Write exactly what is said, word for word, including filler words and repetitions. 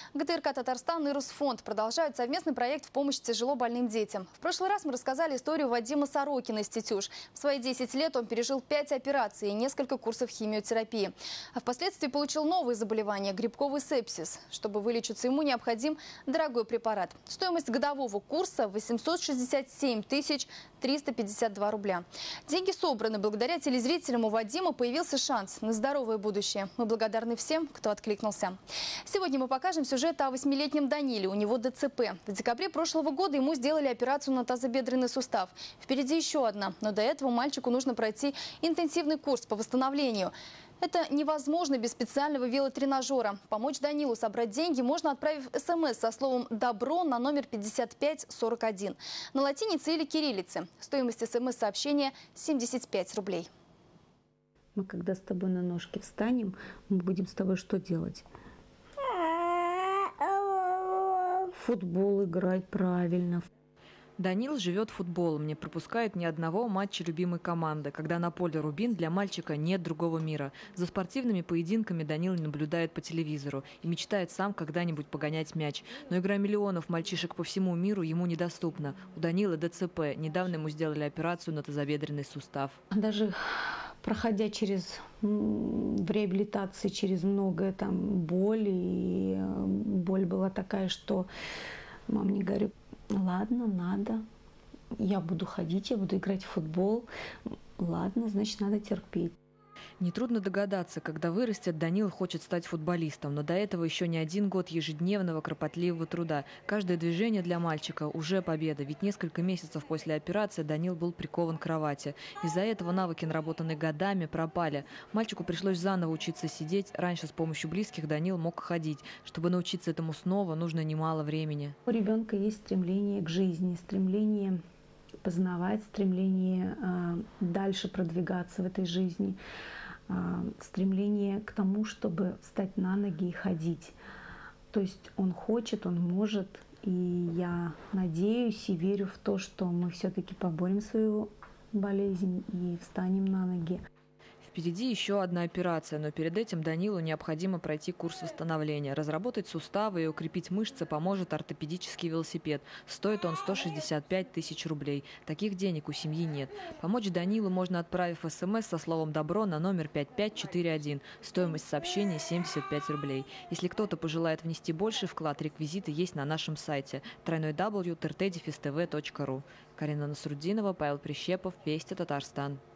ГТРК «Татарстан» и Русфонд продолжают совместный проект в помощь тяжело больным детям. В прошлый раз мы рассказали историю Вадима Сорокина из Тетюж. В свои десять лет он пережил пять операций и несколько курсов химиотерапии. А впоследствии получил новые заболевания – грибковый сепсис. Чтобы вылечиться, ему необходим дорогой препарат. Стоимость годового курса – восемьсот шестьдесят семь тысяч триста пятьдесят два рубля. Деньги собраны. Благодаря телезрителям у Вадима появился шанс на здоровое будущее. Мы благодарны всем, кто откликнулся. Сегодня мы покажем сюжет о восьмилетнем Даниле. У него ДЦП. В декабре прошлого года ему сделали операцию на тазобедренный сустав. Впереди еще одна. Но до этого мальчику нужно пройти интенсивный курс по восстановлению. Это невозможно без специального велотренажера. Помочь Данилу собрать деньги можно, отправив СМС со словом «Добро» на номер пятьдесят пять сорок один. На латинице или кириллице. Стоимость СМС-сообщения – семьдесят пять рублей. Мы когда с тобой на ножки встанем, мы будем с тобой что делать? Футбол играть правильно. Данил живет футболом, не пропускает ни одного матча любимой команды. Когда на поле «Рубин», для мальчика нет другого мира. За спортивными поединками Данил наблюдает по телевизору и мечтает сам когда-нибудь погонять мяч. Но игра миллионов мальчишек по всему миру ему недоступна. У Данила ДЦП. Недавно ему сделали операцию на тазобедренный сустав. Даже проходя через в реабилитации, через многое там боли, и боль была такая, что мама мне говорит: ладно, надо, я буду ходить, я буду играть в футбол. Ладно, значит, надо терпеть. Нетрудно догадаться, когда вырастет, Данил хочет стать футболистом, но до этого еще не один год ежедневного кропотливого труда. Каждое движение для мальчика уже победа, ведь несколько месяцев после операции Данил был прикован к кровати. Из-за этого навыки, наработанные годами, пропали. Мальчику пришлось заново учиться сидеть. Раньше с помощью близких Данил мог ходить. Чтобы научиться этому снова, нужно немало времени. У ребенка есть стремление к жизни, стремление познавать, стремление э, дальше продвигаться в этой жизни, э, стремление к тому, чтобы встать на ноги и ходить. То есть он хочет, он может, и я надеюсь и верю в то, что мы все-таки поборем свою болезнь и встанем на ноги. Впереди еще одна операция, но перед этим Данилу необходимо пройти курс восстановления. Разработать суставы и укрепить мышцы поможет ортопедический велосипед. Стоит он сто шестьдесят пять тысяч рублей. Таких денег у семьи нет. Помочь Данилу можно, отправив СМС со словом «Добро» на номер пять пять четыре один. Стоимость сообщения – семьдесят пять рублей. Если кто-то пожелает внести больший вклад, реквизиты есть на нашем сайте дабл ю дабл ю дабл ю точка эр тэ дефис тэ вэ точка ру. Карина Насруддинова, Павел Прищепов, Вести, Татарстан.